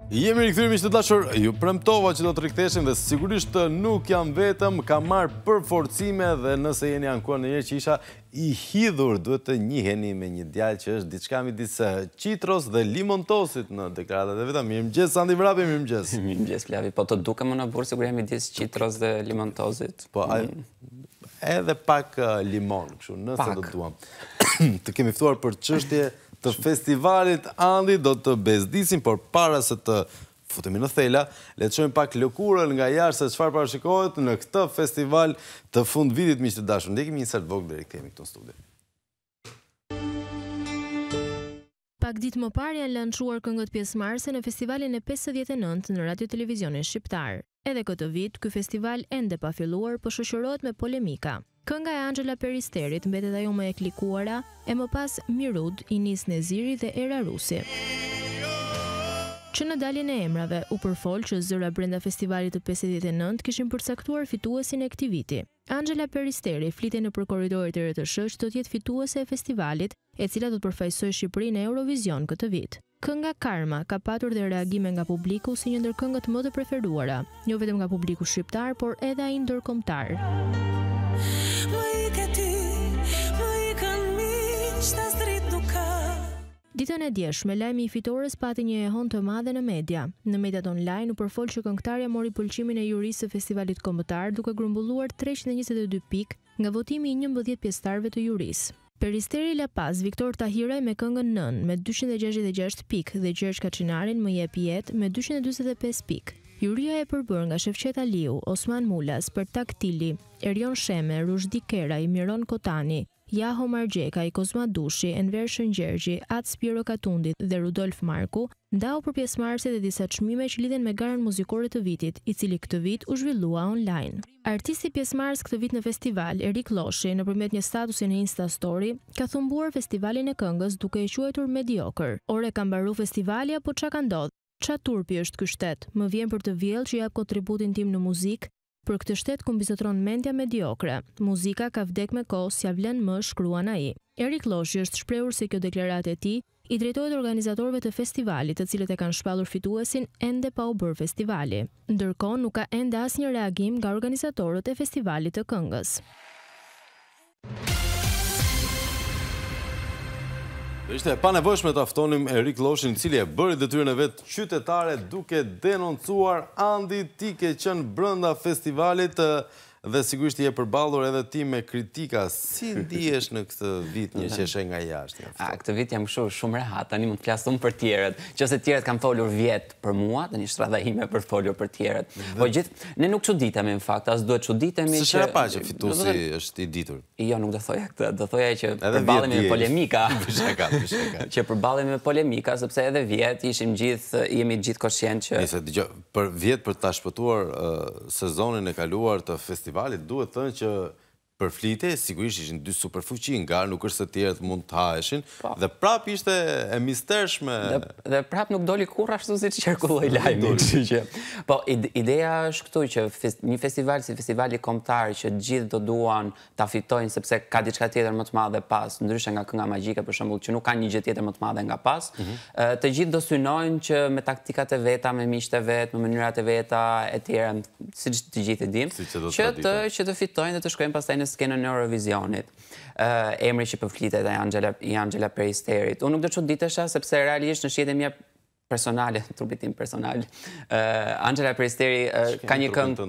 Jemi rikthyer miq të dashur, ju premtova që do të riktheshim dhe sigurisht nuk jam vetëm, kam marrë përforcime dhe nëse jeni ankuar ndonjëherë që isha i hidhur, duhet të njiheni me një djalë që është diçka midis Qitros dhe Limontosit në deklaratat e veta. Mirëmëngjes Sandi Vrapi, mirëmëngjes. Mirëmëngjes Flavi, po të dukem më në burë sigurisht midis Qitros dhe Limontosit. Po, edhe pak limon, kështu, nëse do duam. Të kemi ftuar për çështje të festivalit Andi, do të bezdisim, por para se të futemi në thela, le të shohim pak lëkurën nga jashtë se çfarë parashikohet në këtë festival të fund vitit, miq të dashur. Ndjekim një insert vogël deri kthehemi këtu në studio. Pak ditë më parë janë lançuar këngët pjesëmarrëse në festivalin e 59 në Radio Televizionin Shqiptar. Edhe këtë vit, ky festival ende pa filluar, po shoqërohet me polemika. Kënga e Angela Peristerit mbetet ajo më e klikuara, e më pas Mirud, Inis Neziri dhe Era Rusi. Që në daljen e emrave u përfol që zëra brenda festivalit të 59 kishin përcaktuar fituesin e këtij viti. Angela Peristeri flitej nëpër korridoret e RTS që do të jetë fituese e festivalit, e cila do të përfaqësojë Shqipërinë në Eurovision këtë vit. Kënga Karma ka patur dhe reagime nga publiku si një ndër këngët më të preferuara, jo vetëm nga publiku shqiptar, por edhe ai ndërkombëtar. Ditën e djeshme, lajmi i fitores pati një ehon të madhe në media. Në mediat online u përfol që këngëtarja mori pëlqimin e jurisë së festivalit kombëtar duke grumbulluar 322 pikë nga votimi i 11 pjesëtarëve të jurisë. Peristeri la pas Viktor Tahiraj me këngën Nën me 266 pikë dhe Gjergj Kaçinarin më jep jetë me 245 pikë. Juria e përbërë nga Shefqet Aliu, Osman Mulas, Pertak Tili, Erion Sheme, Rushdi Keraj, Miron Kotani, Jaho Margjekaj, Kozma Dushi, Enver Shëngjergji, Atë Spiro Katundit dhe Rudolf Marku ndau për pjesëmarrësit e disa çmime që lidhen me garën muzikore të vitit, i cili këtë vit u zhvillua online. Artisti pjesëmarrës këtë vit në festival, Erik Loshi, nëpërmjet një statusi në Insta Story, ka thumbuar festivalin e këngës duke i quajtur mediocre. Ore ka mbaru festivali apo çka ka ndodhur? Qa turpi është ky shtet? Më vjen për të vjellë që jap kontributin tim në muzikë. Për këtë shtet ku mbizotron mendja mediokre. Muzika ka vdek me kohë, s'ja vlen më, shkruan ai. Erik Loshi është shprehur se kjo deklaratë e tij i drejtohet organizatorëve të festivalit, të cilët e kanë shpallur fituesin ende pa u bërë festivali. Ndërkohë nuk ka ende asnjë reagim nga organizatorët e festivalit të këngës. Ishte pa nevojshme të ftonim Erik Loshin, i cili e bëri detyrën e vet qytetare duke denoncuar Andi, ti ke qenë brenda festivalit dhe sigurisht je përballur edhe ti me kritika. Si ndihesh në këtë vit një qeshe nga jashtë? Këtë vit jam shumë rehat, tani mund të flas unë për tjerët. Qëse tjerët kanë folur vjet për mua, tani stradha ime për folur për tjerët. Po ne nuk çuditemi në fakt, as duhet çuditemi që s'e pa që fituesi është i ditur. Jo, nuk do thoja këtë, do thoja që përballemi me polemika. Që përballemi me polemika, sepse edhe vjet jemi gjithë koshient që nëse dëgjoj, për vjet për ta shpëtuar sezonin e kaluar të festivalit, duhet thënë që për flite, sigurisht ishin dy superfuqi, nga nuk është se tjerët mund të haheshin, dhe prap ishte e mistershme. Dhe prap nuk doli kurrë ashtu si qarkulloi lajmi. Po, ideja është këtu që një festival si festivali kombëtar që gjithë do duan ta fitojnë sepse ka diçka tjetër më të madhe pas, ndryshe nga kënga magjike për shembull, që nuk ka një gjë tjetër më të madhe nga pas, të gjithë do synojnë që me taktikat e veta, me miqtë e vet, me mënyrat e veta e tjera, siç të gjithë e dimë, që të fitojnë dhe të shkojnë pastaj në skenën e Eurovisionit. Emri që përflitet i Angela Peristerit. Unë nuk do çuditesha sepse realisht në shihet e mia personale, trupit tim personal, Angela Peristeri ka një këngë.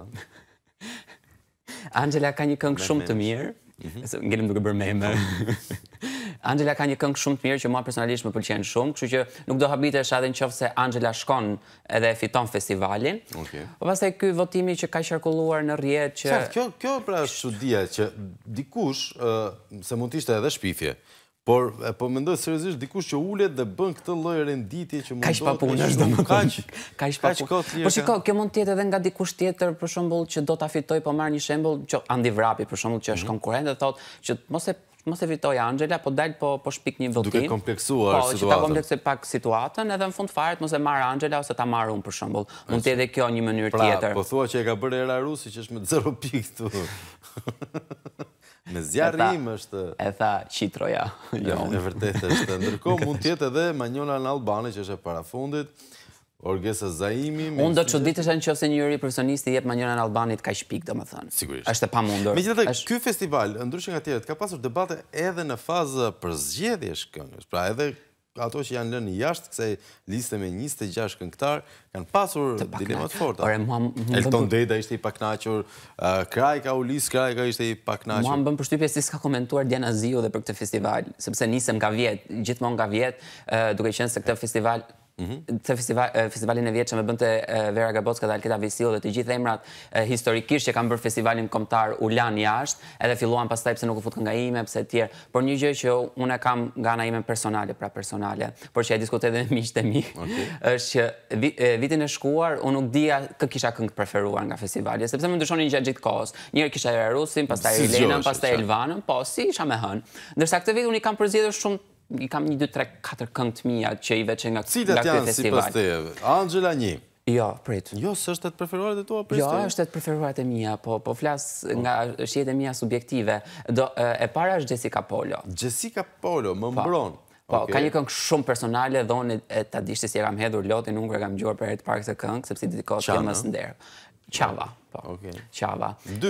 Angela ka një këngë shumë të mirë. Ngelim duke bërë meme. Angela ka një këngë shumë të mirë që mua personalisht më pëlqen shumë, kështu që nuk do habitesha edhe nëse Angela shkon edhe fiton festivalin. Po pastaj ky votimi që ka qarkulluar në rrjet që kjo pra është çudia që dikush se mund të ishte edhe shpifje. Por mendoj seriozisht dikush që ulet dhe bën këtë lloj renditje që mund të kaq pa punë është domethënë. Kaq pa punë. Po shiko, kjo mund të jetë edhe nga dikush tjetër për shembull që do ta fitoj, po marr një shembull që Andi Vrapi për shembull që është konkurrent dhe thotë që mos e fitoj Angela, po dal po shpik një votim. Duke kompleksuar situatën. Po, që ta kompleksoj pak situatën, edhe në fund fare mos e marr Angela ose ta marr unë për shembull. Mund të jetë kjo një mënyrë tjetër. Pra, po thua që e ka bërë Era Rusi që është me 0 pikë këtu. Me zjarrim është... E tha Qitroja. E vërtet është. Ndërkohë mund tjetë edhe Manjola në Albani, që është e parafundit. Orgesa Zaimi... Unë do të çuditesha nëse një jury profesionisti jep manjerën Albanit kaq shpik, domethënë. Sigurisht. Është e pamundur. Megjithatë, ky festival, ndryshe nga tjerët, ka pasur debate edhe në fazë përzgjedhjesh këngësh. Pra edhe ato që janë lënë jashtë kësaj liste me 26 këngëtar kanë pasur dilema të forta. Elton Deda ishte i pakënaqur, Krajka Ulis Krajka ishte i pakënaqur. Mua më bën përshtypje se s'ka komentuar Diana Ziu dhe për këtë festival, sepse nisem nga vjet, gjithmonë nga vjet, duke qenë se këtë festival festivalin e vjetë që me bënte Vera Gabocka dhe Alketa Visiu dhe të gjithë emrat historikisht që kanë bërë festivalin kombëtar u lanë jashtë, edhe filluan pastaj pse nuk u fut nga ime, pse tjerë. Por një gjë që unë kam nga ana ime personale, por që e diskutoj edhe me miqtë e mi, është që vitin e shkuar unë nuk dija kë kisha këngë preferuar nga festivali, sepse më ndryshonin gjatë gjithë kohës. Njëherë kisha Rusin, pastaj Elenën, pastaj Elvanën, po si isha me hënë. Ndërsa këtë vit unë i kam përzgjedhur shumë. I kam 1, 2, 3, 4 këngë të mia që i veçën nga këtë festival. Cilat janë sipas teje? Angela 1. Jo, prit. Jo, s'është të preferuarat e tua? Jo, është të preferuarat e mia, po flas nga shihet e mia subjektive. E para është Jessica Polo. Jessica Polo, më mbron. Po, ka një këngë shumë personale dhe unë ta dishte si e kam hedhur lotin, unë kur e kam dëgjuar për herë të parë këtë këngë, sepse dedikohet temës nder. Qava, po. Qava.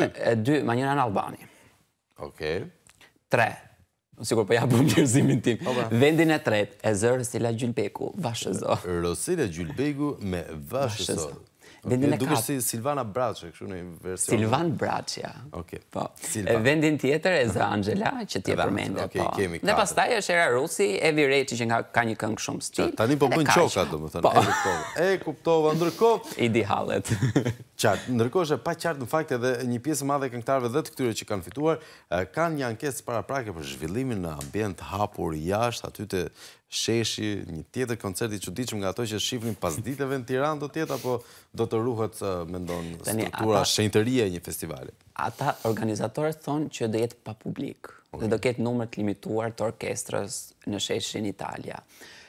2, manjera në Albani. Okej. 3. Sigur po ja bëm njërzimin tim. Vendin e tretë, e zë Rosila Gjylbeku, Vashëzo. Rosila Gjylbeku me Vashëzo. Duke si Silvana Braçe, kështu në version. Silvan Braçja. Okej. Po. Vendin tjetër e zë Angela, që ti e përmende. Dhe pastaj është Era Rusi, Evi Reçi që nga një këngë shumë stil. Tani po bën qoka, domethënë. E kuptova, ndërkohë. I di hallet. Qartë, ndërkohë është pa qartë në fakt edhe një pjesë madhe e këngëtarëve dhe të këtyre që kanë fituar, kanë një ankesë paraprake për zhvillimin në ambient hapur jashtë, aty te sheshi, një tjetër koncert i çuditshëm nga ato që shifnin pas ditëve në Tiranë do të jetë apo do të ruhet, mendon, struktura shenjtërie e një festivali? Ata organizatorët thonë që do jetë pa publik dhe do ketë numër të limituar të orkestrës në sheshin Italia.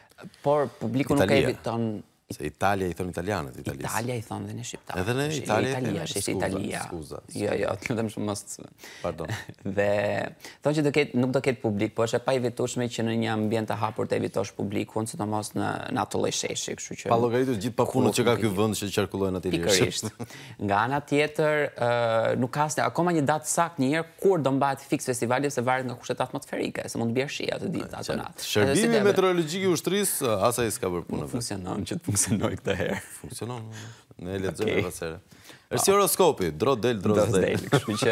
Por publiku nuk e eviton. Se Italia i thonë italianët, Italisë. Italia i thonë dhe në shqiptarë. Edhe në Italia? Italia. Jo, të lutëm shumë mos... Pardon. Dhe thonë që nuk do ketë publik, po është e pa evitueshme që në një ambient të hapur të evitosh publikun, sidomos në ato lloj sheshi, kështu që... Pa llogaritur gjithë papunët që ka ky vend që qarkullojnë atje lirë. Pikërisht. Nga ana tjetër, nuk ka akoma një datë saktë një herë kur do mbahet fiks festivali, se varet nga kushtet atmosferike, se mund të bjerë shi atë ditë atë natë. Shërbimi meteorologjik i ushtrisë asaj s'ka bërë punën. Funksionon që funksionoj këtë herë. Funksionon, ne e lexojmë pasere. Është si horoskopi, dro del, kështu që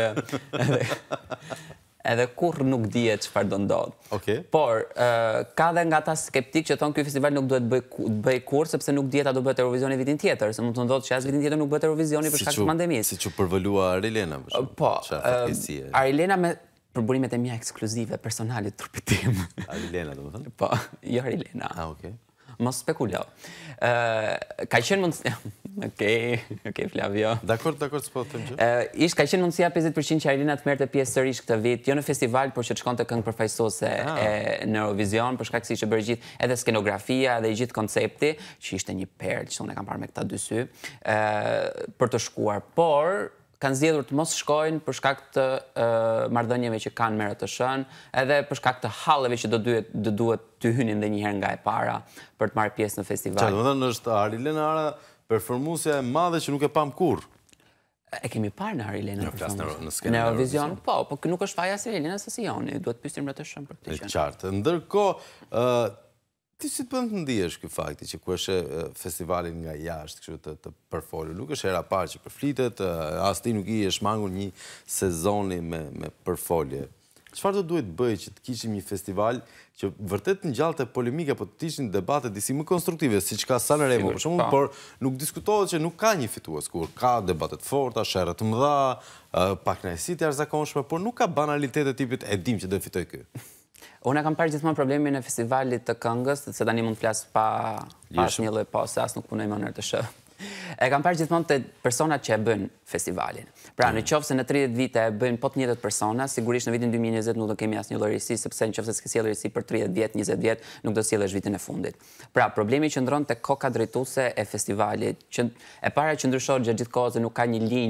edhe kur nuk dihet çfarë do ndodh. Por ka dhe nga ata skeptik që thonë ky festival nuk duhet bëj kurrë sepse nuk dihet a do bëhet Eurovisioni vitin tjetër, se mund të ndodhë që as vitin tjetër nuk bëhet Eurovisioni për shkak të pandemisë. Siç u përvolua Arilena për shkak. Po, Arilena me përburimet e mia ekskluzive personale të trupit tim. Arilena, domethënë? Po, jo Arilena. Okej. Mos spekulo. Ka qenë mundësia... Okej, Flavio. Dakor, s'po të them që? Ka qenë mundësia 50% që Arilena të merrte pjesë sërish këtë vit, jo në festival, por që të shkonte këngë përfaqësuese në Eurovision, për shkak se ishte bërë gjithë edhe skenografia dhe gjithë koncepti, që ishte një perlë, që unë e kam parë me këta dy sy, për të shkuar. Por kanë zgjedhur të mos shkojnë për shkak të marrëdhënieve që kanë me RTS-n, edhe për shkak të halleve që do duhet të hynin edhe një herë nga e para për të marrë pjesë në festival. Domethënë është Arilena Ara performuesja e madhe që nuk e pam kurrë. E kemi parë në Arilena në Eurovision, po nuk është faja si Arilena Sasioni, duhet pyesim RTS-n për këtë gjë. Qartë. Ndërkohë, ti si të ndihesh ky fakti që kur është festivalin nga jashtë, kështu të përfolur, nuk është hera e parë që përflitet, as ti nuk i je shmangur një sezoni me përfolje. Çfarë do duhet bëj që të kishim një festival që vërtet ngjallte polemike, po të ishin debate disi më konstruktive, siç ka Sanremo për shembull, por nuk diskutohet që nuk ka një fitues, kur ka debate të forta, sherrë të mëdha, pakënaqësi të jashtëzakonshme, por nuk ka banalitete tipit e dim që do fitoj ky. Unë kam parë gjithmonë problemin e festivalit të këngës, se tani mund të flas pa një lloj pose, as nuk punoj më në RTS. E kam parë gjithmonë të personat që e bëjnë festivalin. Pra, në qoftë se në 30 vite e bëjnë po të njëjtët persona, sigurisht në vitin 2020 nuk do kemi asnjë lloj risi, sepse në qoftë se s'ke sjellë risi për 30 vjet, 20 vjet, nuk do sjellësh vitin e fundit. Pra, problemi qëndron tek koka drejtuese e festivalit, që e para që ndryshon gjatë gjithë kohës dhe nuk ka një linjë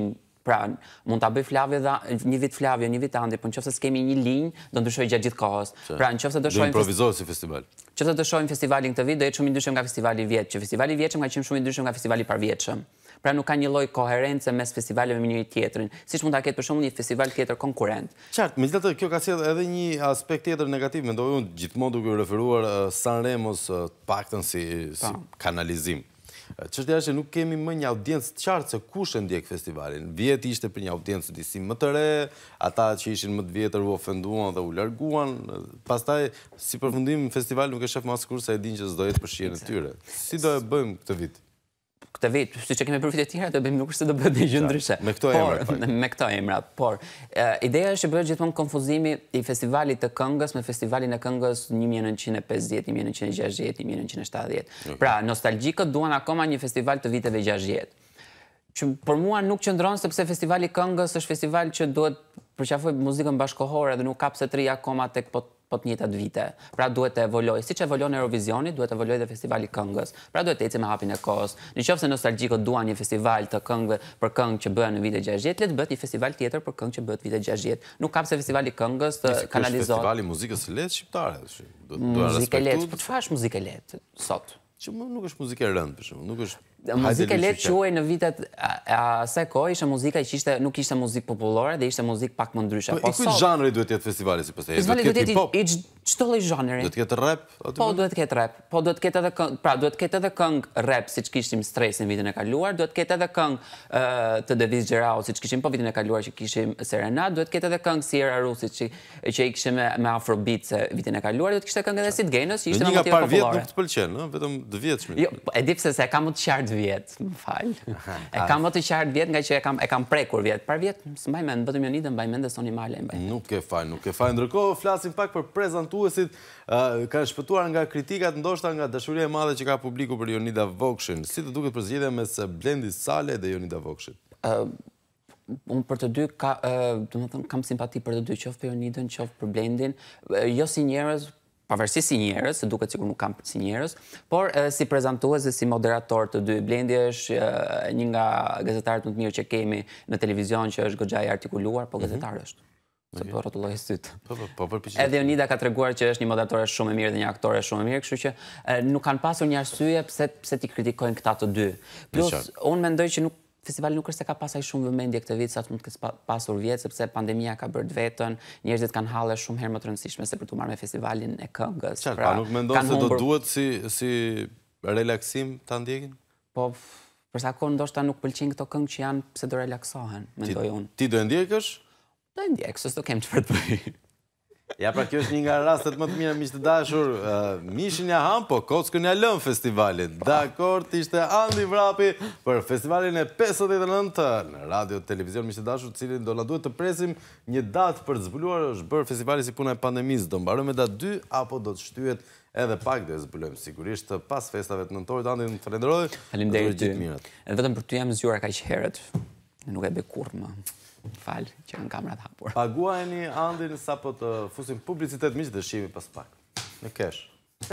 Pra, mund ta bëj Flavio dhe një vit Flavio, një vit Andi, po nëse s'kemi një linjë, do ndryshojë gjatë gjithë kohës. Pra, nëse do shohim improvizoj si festival. Nëse do shohim festivalin këtë vit, do jetë shumë i ndryshëm nga festivali i vjeç, që festivali i vjeçëm ka qenë shumë i ndryshëm nga festivali i parvjetshëm. Pra nuk ka një lloj koherence mes festivaleve me njëri tjetrin, siç mund ta ketë për shembull një festival tjetër konkurrent. Qartë, megjithatë kjo ka sjellë edhe një aspekt tjetër negativ, mendoj unë, gjithmonë duke u referuar Sanremos paktën si kanalizim. Çështja është që nuk kemi më një audiencë të qartë se kush e ndjek festivalin. Vjet ishte për një audiencë disi më të re, ata që ishin më të vjetër u ofenduan dhe u larguan. Pastaj, si përfundim, festivali nuk e shef më askush se e din që s'do jetë për shijen e tyre. Si do e bëjmë këtë vit? Këtë vit, siç e kemi për vitet tjera, do bëjmë nuk është se do bëhet gjë ndryshe. Me këto emra. Me këto emra, por ideja është që bëhet gjithmonë konfuzimi i festivalit të këngës me festivalin e këngës 1950, 1960, 1970. Pra, nostalgjikët duan akoma një festival të viteve 60. Që për mua nuk qëndron sepse festivali i këngës është festival që duhet përqafoj muzikën bashkëkohore dhe nuk ka pse të ri akoma tek po të njëjtat vite. Pra duhet të evoloj. Siç evolon Eurovisioni, duhet të evolojë dhe festivali i këngës. Pra duhet të ecë me hapin e kohës. Nëse nostalgjikët duan një festival të këngëve për këngë që bëhen në vitet 60, le të bëhet një festival tjetër për këngë që bëhet vitet 60. Nuk ka pse festivali i këngës të kanalizohet. Festivali i muzikës së lehtë shqiptare. Muzikë e lehtë. Po çfarë është muzikë e lehtë sot? Që nuk është muzikë e rëndë, për shembull, nuk është muzikë e lehtë quhej në vitet e asaj kohe ishte muzika që nuk ishte muzikë popullore dhe ishte muzikë pak më ndryshe. Po i zhanri duhet të jetë festivali sipas teje? Festivali duhet të jetë çdo lloj zhanri. Duhet të ketë rap aty? Po duhet të ketë rap. Po duhet të ketë edhe këngë, pra duhet të ketë edhe këngë rap siç kishim Stresin vitin e kaluar, duhet të ketë edhe këngë të Devis Gjerau siç kishim po vitin e kaluar që kishim Serenat, duhet të ketë edhe këngë si Era Rusi që i kishim me Afrobeat vitin e kaluar, duhet të kishte këngë edhe si Genos, që ishte me motive popullore. Nuk të pëlqen, ëh, vetëm të vjetshëm. Jo, e di pse se e kam më të qartë vjet, më fal. E kam më të qartë vjet nga që e kam prekur vjet. Par vjet s'mbaj mend, vetëm Jonida mbaj mend dhe Soni Male mbaj. Nuk e faj. Ndërkohë flasim pak për prezantuesit, kanë shpëtuar nga kritikat, ndoshta nga dashuria e madhe që ka publiku për Jonida Vokshin. Si të duket përzgjedhja mes Blendit Sale dhe Jonida Vokshit? Unë për të dy, kam simpati për të dy, qoftë për Jonidën, qoftë për Blendin, jo si njerëz, pavarësisht si njerëz, se duket sikur nuk kam si njerëz, por si prezantues dhe si moderator të dy. Blendi është një nga gazetarët më të mirë që kemi në televizion, që është goxha i artikuluar, po gazetar është. Se po rrotulloj syt. Edhe Jonida ka treguar që është një moderatore shumë e mirë dhe një aktore shumë e mirë, kështu që nuk kanë pasur një arsye pse ti kritikojnë këta të dy. Plus, unë mendoj që festivali nuk është se ka pasaj shumë vëmendje këtë vit sa të mund të ketë pasur vjet, sepse pandemia ka bërë vetën, njerëzit kanë halle shumë herë më të rëndësishme se për të marrë me festivalin e këngës. Qartë, nuk mendon se do duhet si relaksim ta ndjekin? Po, për sa kohë ndoshta nuk pëlqejnë këto këngë që janë pse do relaksohen, mendoj unë. Ti do e ndjekësh? Do e ndjek, s'do kem çfarë të bëj. Ja, pra kjo është një nga rastet më të mira, miq të dashur. Mishin ja ham, po kockën ja lëm festivalin. Dakord, ishte Andi Vrapi për festivalin e 59 në radio televizion, miq të dashur, cilin do na duhet të presim një datë për të zbuluar. Është bërë festivali si puna e pandemisë, do mbarojmë me datë 2 apo do të shtyhet edhe pak, dhe zbulojmë sigurisht pas festave të nëntorit. Andi, më falenderoj. Faleminderit ty. Edhe vetëm për ty jam zgjuar kaq herët. Nuk e bëj kurrë më. Falë që kanë kamerat hapur. Paguajeni Andin sa po të fusim publicitet, miq, dhe shihemi pas pak. Në kesh.